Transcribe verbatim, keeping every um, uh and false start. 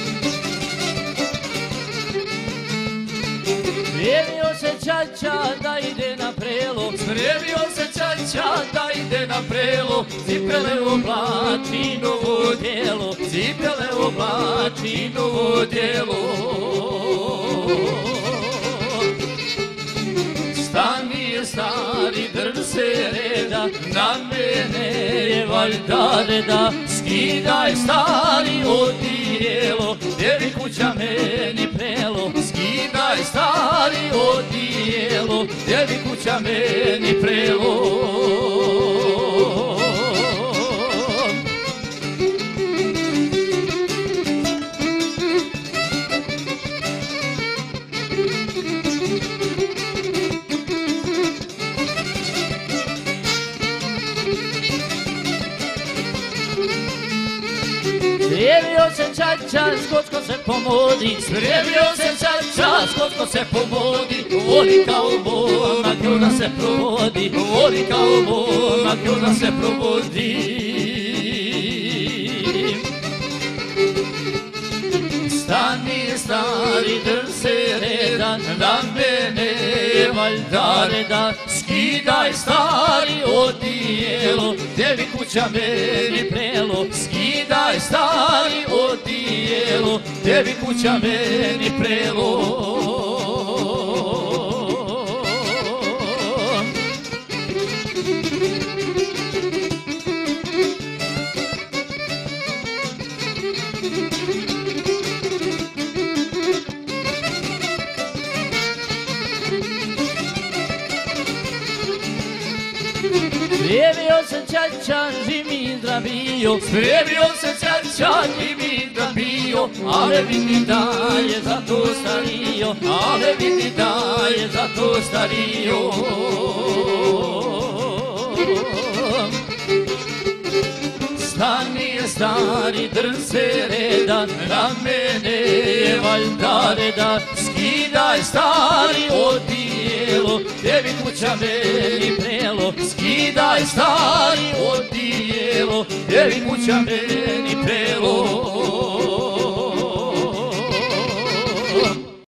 Spremio se Čača da ide na prelo, Spremio se Čača da ide na prelo, cipele oblači novo djelo, cipele oblači novo djelo. Stani stari, drž se reda, na mene je valjda reda. Skidaj stari odijelo, devi kuća meni prelo. Skidaj stari odijelo, devi kuća meni prelo. Spremio se Čača, skocko se pomodi, Spremio se Čača, skocko se pomodi, voli kao momak, još da se provodi, voli kao momak, još da se provodi. Stani stari, drž se reda, na mene je valjda reda. Skidaj stari odijelo, devi kuća meni prelo. Skidaj stari odijelo, devi kuća meni prelo. Spremio se Čača, Žimindra bio, Spremio se Čača, Žimindra bio, ale vidi da je zato stario, ale vidi da je zato stario. Stani stari, drž se reda, na mene je valjda reda. Skidaj stari odijelo, devi kuća meni prelo. Skidaj stari odijelo, devi kuća meni prelo.